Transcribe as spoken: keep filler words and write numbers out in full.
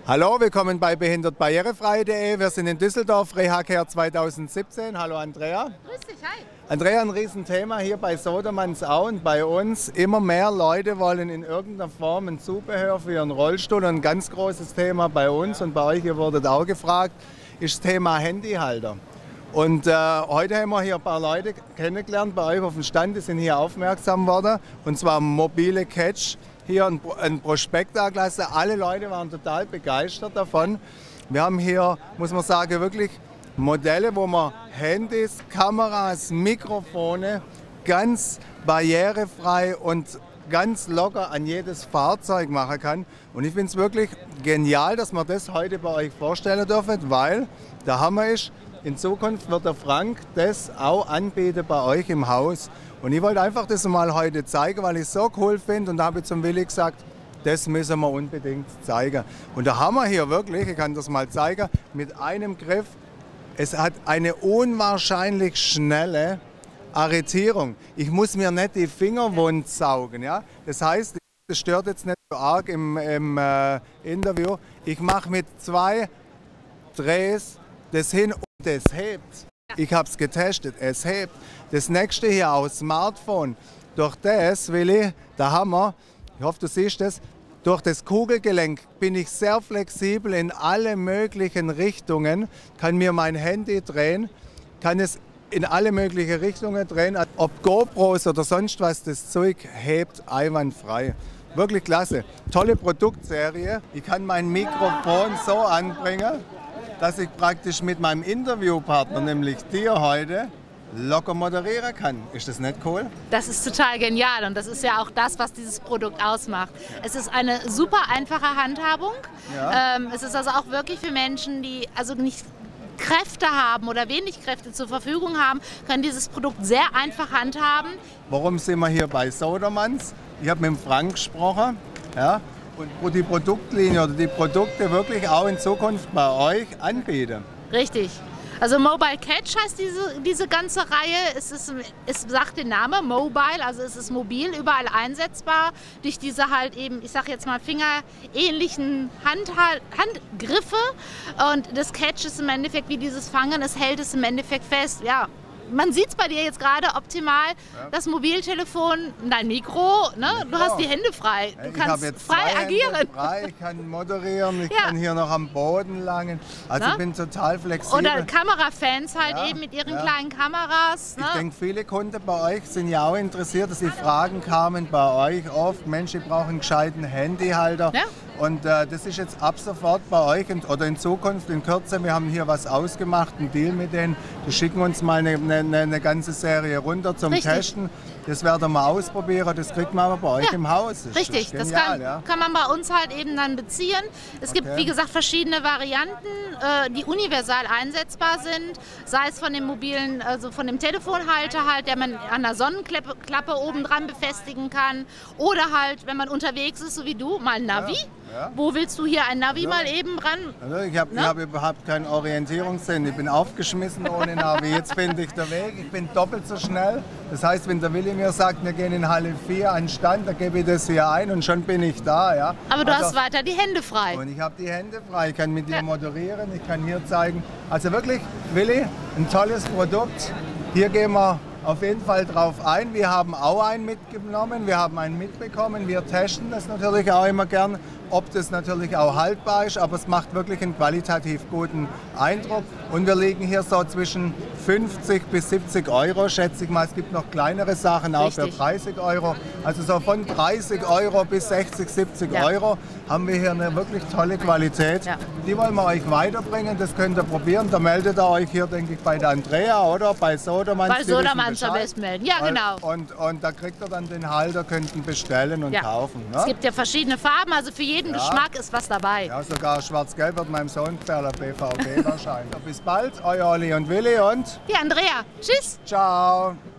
Hallo, willkommen bei behindert barrierefrei punkt de. Wir sind in Düsseldorf, Rehacare zweitausendsiebzehn. Hallo Andrea. Grüß dich, hi. Andrea, ein Riesenthema hier bei Sodermanns auch und bei uns. Immer mehr Leute wollen in irgendeiner Form ein Zubehör für ihren Rollstuhl. Und ein ganz großes Thema bei uns und bei euch, ihr wurdet auch gefragt, ist das Thema Handyhalter. Und äh, heute haben wir hier ein paar Leute kennengelernt bei euch auf dem Stand, die sind hier aufmerksam worden. Und zwar mobile Catch. Hier ein, ein Prospekt angelassen. Alle Leute waren total begeistert davon. Wir haben hier, muss man sagen, wirklich Modelle, wo man Handys, Kameras, Mikrofone ganz barrierefrei und ganz locker an jedes Fahrzeug machen kann. Und ich finde es wirklich genial, dass wir das heute bei euch vorstellen dürfen, weil der Hammer ist, in Zukunft wird der Frank das auch anbieten bei euch im Haus. Und ich wollte einfach das mal heute zeigen, weil ich es so cool finde. Und da habe ich zum Willi gesagt, das müssen wir unbedingt zeigen. Und da haben wir hier wirklich, ich kann das mal zeigen, mit einem Griff, es hat eine unwahrscheinlich schnelle Arretierung. Ich muss mir nicht die Finger wund saugen. Ja? Das heißt, das stört jetzt nicht so arg im, im äh, Interview. Ich mache mit zwei Drehs das hin und das hebt. Ich habe es getestet, es hebt. Das nächste hier aus Smartphone. Durch das, Willi, der Hammer, ich hoffe, du siehst das, durch das Kugelgelenk bin ich sehr flexibel in alle möglichen Richtungen, kann mir mein Handy drehen, kann es in alle möglichen Richtungen drehen, ob GoPros oder sonst was, das Zeug hebt einwandfrei. Wirklich klasse. Tolle Produktserie. Ich kann mein Mikrofon so anbringen, dass ich praktisch mit meinem Interviewpartner, nämlich dir heute, locker moderieren kann. Ist das nicht cool? Das ist total genial und das ist ja auch das, was dieses Produkt ausmacht. Es ist eine super einfache Handhabung. Ja. Ähm, es ist also auch wirklich für Menschen, die also nicht Kräfte haben oder wenig Kräfte zur Verfügung haben, können dieses Produkt sehr einfach handhaben. Warum sind wir hier bei Sodermanns? Ich habe mit dem Frank gesprochen. Ja? Und die Produktlinie oder die Produkte wirklich auch in Zukunft bei euch anbieten. Richtig. Also Mobile Catch heißt diese, diese ganze Reihe. Es, ist, es sagt der Name Mobile, also es ist mobil, überall einsetzbar. Durch diese halt eben, ich sage jetzt mal fingerähnlichen Handhal Handgriffe. Und das Catch ist im Endeffekt wie dieses Fangen, es hält es im Endeffekt fest. Ja. Man sieht es bei dir jetzt gerade optimal, ja. Das Mobiltelefon, dein Mikro, ne? Du hast die Hände frei, du ich kannst jetzt frei agieren. Frei, ich kann moderieren, ich ja. kann hier noch am Boden langen, also ne? Ich bin total flexibel. Oder Kamerafans halt ja. eben mit ihren ja. kleinen Kameras. Ne? Ich denke, viele Kunden bei euch sind ja auch interessiert, dass die Fragen kamen bei euch oft, Mensch, ich brauche einen gescheiten Handyhalter. Ja. Und äh, das ist jetzt ab sofort bei euch und, oder in Zukunft, in Kürze, wir haben hier was ausgemacht, einen Deal mit denen, die schicken uns mal eine, eine, eine ganze Serie runter zum Richtig. Testen. Das werden wir ausprobieren, das kriegt man aber bei euch ja. im Haus. Das Richtig, das, genial, das kann, ja. kann man bei uns halt eben dann beziehen. Es okay. gibt, wie gesagt, verschiedene Varianten, äh, die universal einsetzbar sind, sei es von dem mobilen, also von dem Telefonhalter halt, der man an der Sonnenklappe Klappe oben dran befestigen kann, oder halt, wenn man unterwegs ist, so wie du, mal ein Navi. Ja. Ja. Wo willst du hier ein Navi ja. mal eben ran? Also ich habe ne? hab überhaupt keinen Orientierungssinn. Ich bin aufgeschmissen ohne Navi. Jetzt finde ich den Weg. Ich bin doppelt so schnell. Das heißt, wenn der Willi mir sagt, wir gehen in Halle vier an den Stand, dann gebe ich das hier ein und schon bin ich da. Ja? Aber du also, hast weiter die Hände frei. Und ich habe die Hände frei. Ich kann mit dir ja. moderieren. Ich kann hier zeigen. Also wirklich, Willi, ein tolles Produkt. Hier gehen wir auf jeden Fall drauf ein. Wir haben auch einen mitgenommen, wir haben einen mitbekommen. Wir testen das natürlich auch immer gern, ob das natürlich auch haltbar ist, aber es macht wirklich einen qualitativ guten Eindruck. Und wir liegen hier so zwischen fünfzig bis siebzig Euro, schätze ich mal. Es gibt noch kleinere Sachen, auch Richtig. für dreißig Euro. Also so von dreißig Euro bis sechzig, siebzig ja. Euro haben wir hier eine wirklich tolle Qualität. Ja. Die wollen wir euch weiterbringen, das könnt ihr probieren. Da meldet ihr euch hier, denke ich, bei der Andrea oder bei Sodermanns. Bei Sodermanns am besten melden, ja genau. Und, und da kriegt ihr dann den Halter, könnt ihn bestellen und ja. kaufen. Ne? Es gibt ja verschiedene Farben, also für jeden ja. Geschmack ist was dabei. Ja, sogar schwarz-gelb wird meinem Sohn gefallen, B V B wahrscheinlich. Bis bald, euer Olli und Willi und die Andrea. Tschüss. Ciao.